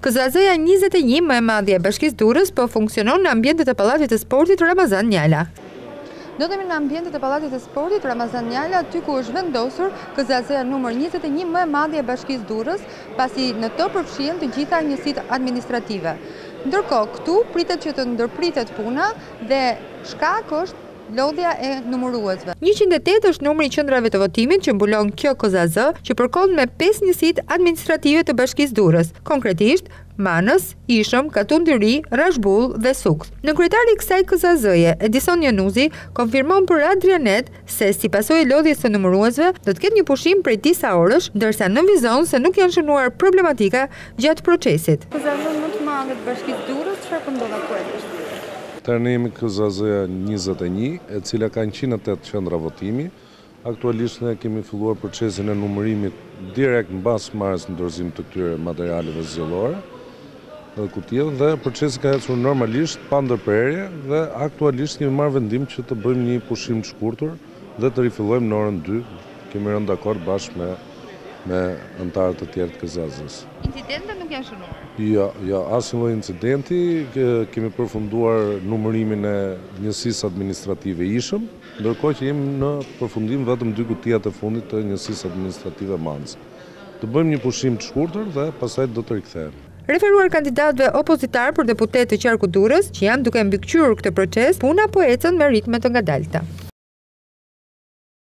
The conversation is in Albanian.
KZ-ja 21 më e madhja e Bashkisë Durrës po funksionon në ambientet e Pallatit të Sportit Ramazan Njala. Do të jemi në ambientet e Pallatit të Sportit Ramazan Njala, aty ku është vendosur KZ-ja numër 21 më e madhja e Bashkisë Durrës, pasi në to përfshihen të gjitha njësitë administrative. Ndërkohë, këtu pritet që të ndërpritet puna dhe shkak është lodhja e numëruesve. 108 është numri i qendrave të votimit që mbulon kjo KZ, që përkon me 5 njësitë administrative të Bashkisë Durrës, konkretisht Manës, Ishëm, Katundyri, Rashbull dhe Suks. Në kryetari i kësaj KZ-je, Durrës Jonuzi konfirmon për Adrianet se si pasojë e lodhjes së numëruesve do të ketë një pushim prej disa orësh, ndërsa nënvizon se nuk janë shënuar problematika gjatë procesit. KZ-ja më të madhe të Bashkisë Durrës, çfarë po ndodh aktualisht? Tani jemi KZ-ja 21, e cila ka 108 qendra votimi. Aktualisht ne kemi filluar procesin e numërimit direkt mbas marrjes në dorëzim të këtyre materialeve zgjedhore dhe kutije, dhe procesi ka ecur normalisht pa ndërprerje dhe aktualisht kemi marrë vendim që të bëjmë një pushim të shkurtër dhe të rifillojmë në orën 2. Kemi rënë dakord bashkë me anëtarët e tjerë të KZ-s. Incidente nuk janë shënuar? Jo, asnjë lloj incidenti. Kemi përfunduar numërimin e njësisë administrative Ishëm, ndërkohë që jemi në përfundim vetëm 2 kutijat e fundit të njësisë administrative Manës. Të bëjmë një pushim të shkurtër dhe pastaj do të rikthehemi. Referuar kandidatëve opozitar për deputet të qarku Durrës, që janë duke mbikëqyrur këtë proces, puna po ecën me ritme të ngadalta.